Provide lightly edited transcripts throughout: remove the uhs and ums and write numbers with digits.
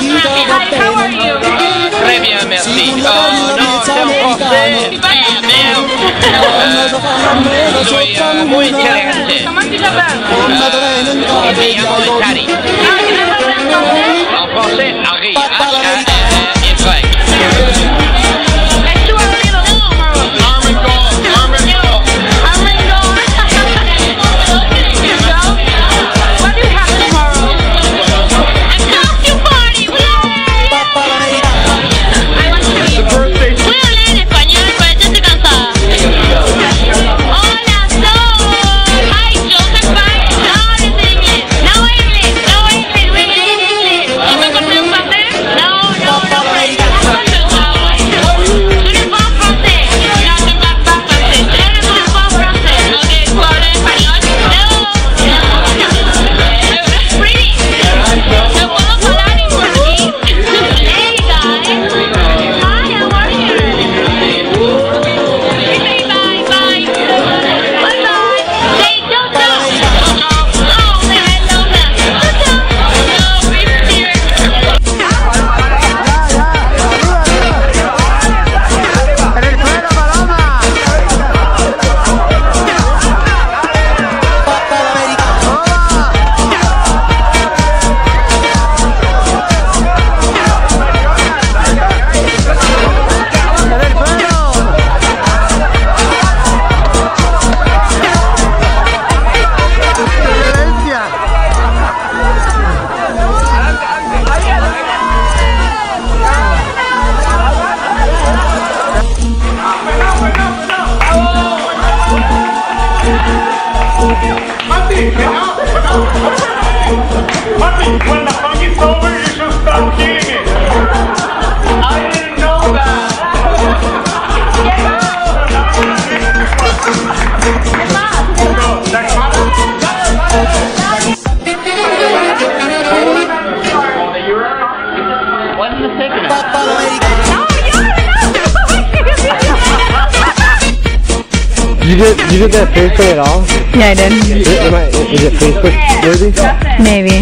Hi, how are you? Très bien, merci. Oh non, c'est en français. Merde. Soy muy inteligente. ¿Cómo te llamas? Me llamo Tari. En français, Harry. H-A-R-Y. Let's do a little tomorrow. Armin Gold. You go? What do you have tomorrow? A costume party. I want to be. Puedo hablar en español, pero yo estoy cansada. Hola, Sol. Hi, Joseph Banks. No hables en inglés. No English. No English. We need English. ¿Y me compré un pastel? No, Freddy. Tu n'es pas français. No, je ne parle pas français. Je ne parle pas français. Ok, tu hablas español? No. Pretty. ¿No puedo hablar en portugués? Hey, guys. Hi, how are you? Say bye, bye. Bye-bye. Say ciao. Oh, say hello now. No, it's here. Martin, when the fun is over, you should start killing it. I didn't know that. When's the ticket? You did that face thing at all? Yeah, I did. Is it Facebook worthy? Maybe.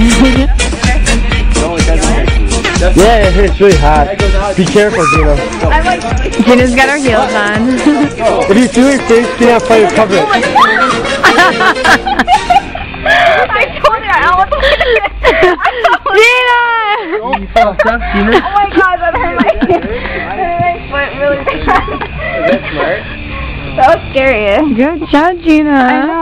Yeah, it's really hot. Be careful, Gina. Gina's got her heels on. If you do your face, do not play to cover it. I told you I was Gina! Oh my god, that hurt my foot really bad. Is that smart? That was scary. Good job, Gina. I know.